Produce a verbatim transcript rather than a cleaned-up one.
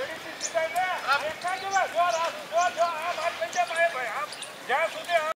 Ready to sit there. I can't do it. Go on, go on, go on.